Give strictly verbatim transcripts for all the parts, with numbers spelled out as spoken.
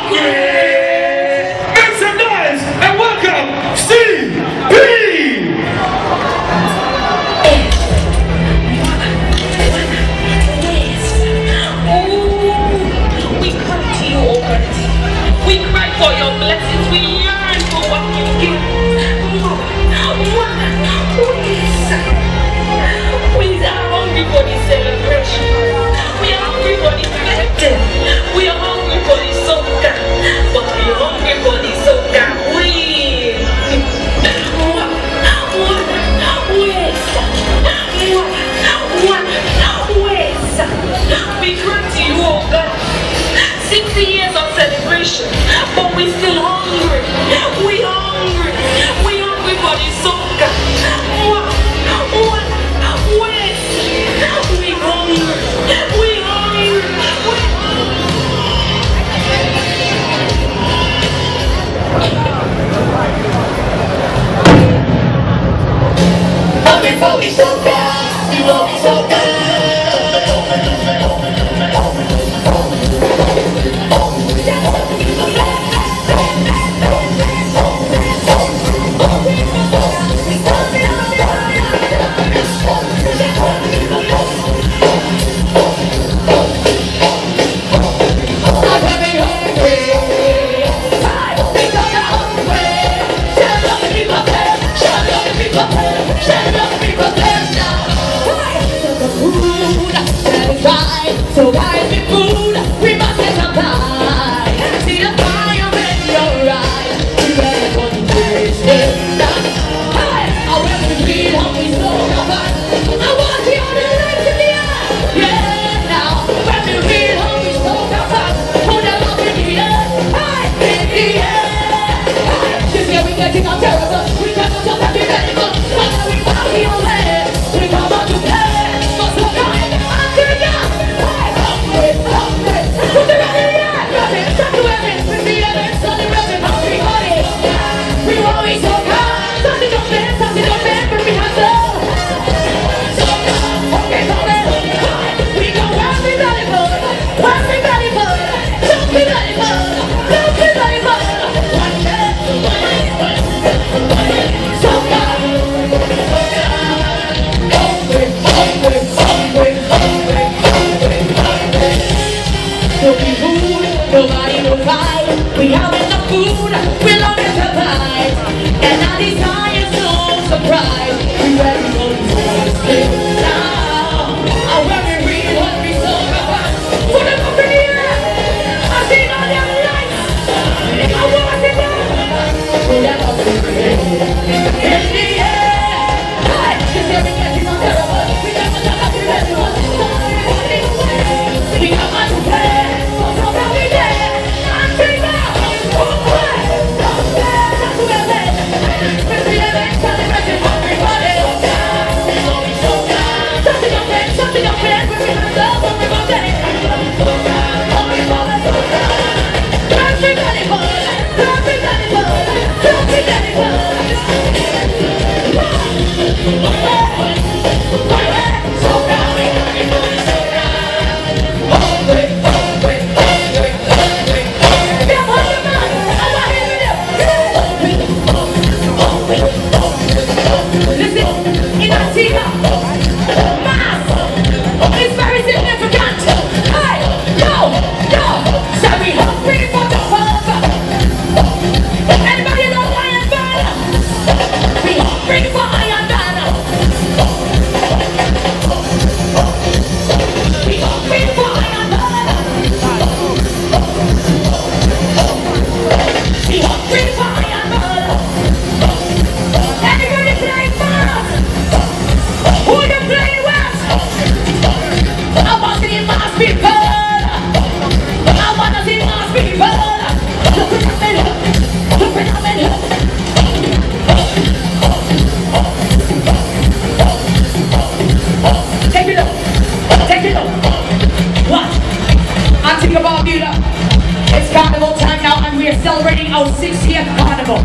Antigua and Barbuda. It's carnival time now and we are celebrating our sixtieth carnival.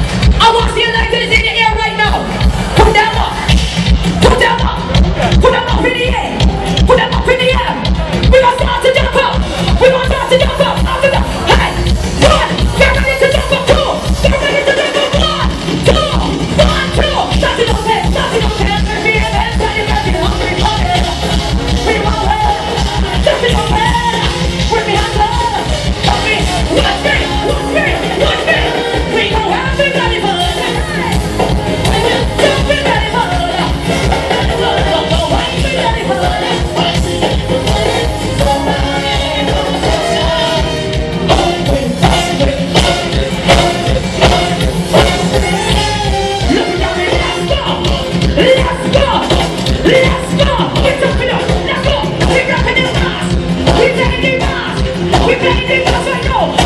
I want to see your legs in the air right now. Put them up. Put them up. Put them up in the air. Put them up in the air. We're going to start to jump up. We're going to start to jump up. After that. Hey.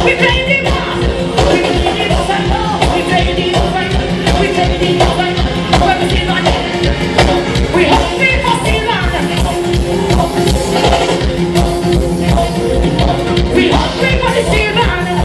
We play the boss. We play the boss right now. We play the boss right now. We play the boss right now. When we see one, we hungry for silver. We hungry for the silver.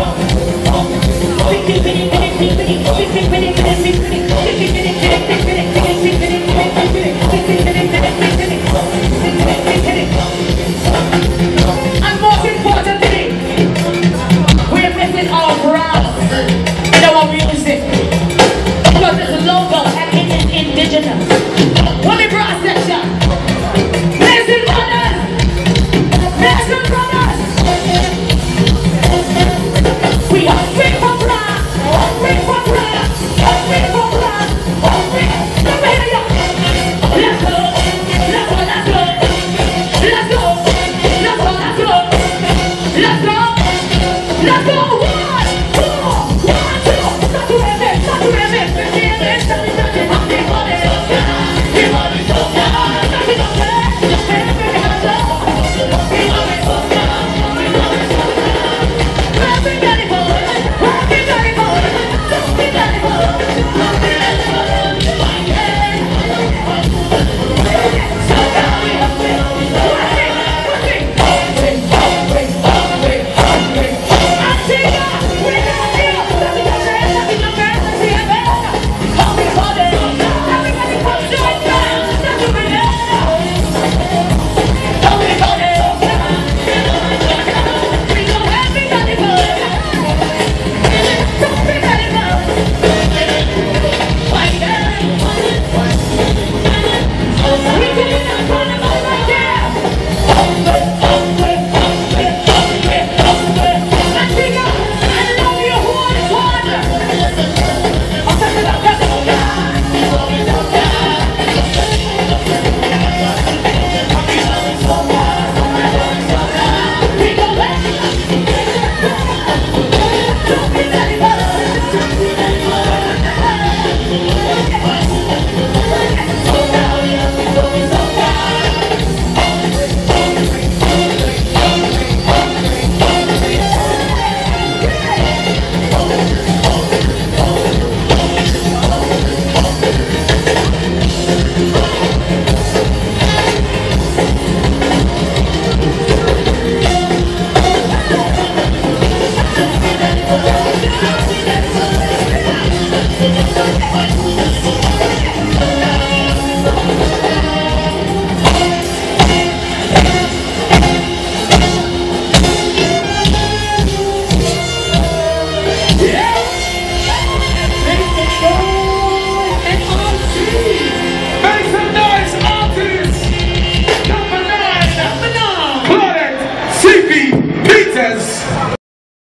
And most importantly, we're missing our brows in our music.